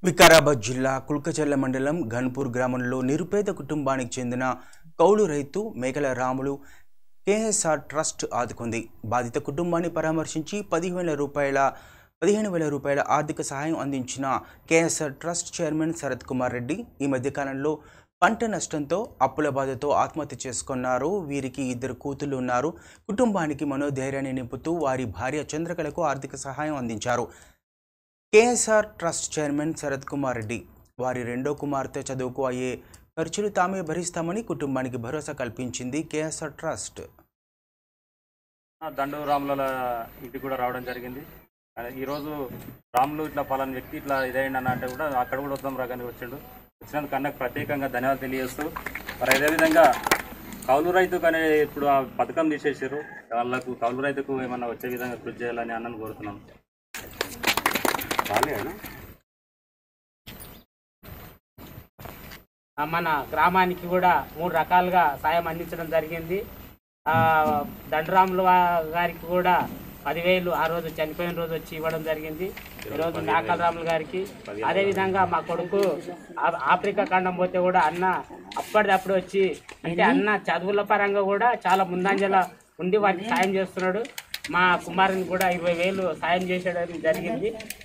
వికారాబాద్ జిల్లా కుల్కచర్ల మండలం ఘన్పూర్ గ్రామంలో నిరుపేద కుటుంబానికి చెందిన కౌలు రైతు మేకల రాములు కేఎస్ఆర్ ట్రస్ట్ ఆదుకుంది. బాధిత కుటుంబాన్ని పరామర్శించి 15,000 రూపాయల ఆర్థిక సహాయం అందించిన KSR trust chairman Sarath Kumar Reddy ఈ మధ్యకాలంలో పంట నష్టంతో అప్పుల బాధతో ఆత్మహత్య చేసుకున్నారు. వీరికి 2 కూతుళ్లు ఉన్నారు. కుటుంబానికి మనోధైర్యాన్ని నింపుతూ వారి భార్య చంద్రకళకు ఆర్థిక సహాయం అందించారు. KSR trust chairman Sarath Kumar Reddy వారి 2వ కుమార్తె చదువుకు అయ్యే ఖర్చులు తామే భరిస్తామని కుటుంబానికి భరోసా కల్పించింది కేఎస్ఆర్ ట్రస్ట్. దండు రాముల ఇంటికి కూడా రావడం జరిగింది. ఈరోజు రాములు ఇట్లా పలానా వ్యక్తి ఇట్లా ఇదైంది అన్న అంటే కూడా అక్కడ కూడా ఉత్తమ రకానికి వచ్చినందుకు అన్నకు ప్రత్యేకంగా ధన్యవాదాలు తెలియజేస్తూ మరి అదేవిధంగా కౌలు రైతుకు అనే ఇప్పుడు ఆ పథకం తీసేసారు. వాళ్ళకు కౌలు రైతుకు ఏమన్నా వచ్చే విధంగా కృషి చేయాలని అన్నను కోరుతున్నాను. మన గ్రామానికి కూడా 3 రకాలుగా సాయం అందించడం జరిగింది. దండరాముల గారికి కూడా 10,000 ఆ రోజు చనిపోయిన రోజు వచ్చి ఇవ్వడం జరిగింది. ఈరోజు మేకల రాములు గారికి అదేవిధంగా మా కొడుకు ఆఫ్రికా ఖండం పోతే కూడా అన్న అప్పటిదప్పుడు వచ్చి అంటే అన్న చదువుల పరంగా కూడా చాలా ముందంజల ఉండి వారికి సాయం చేస్తున్నాడు. మా కుమారుని కూడా 20,000 సాయం చేసేయడం జరిగింది.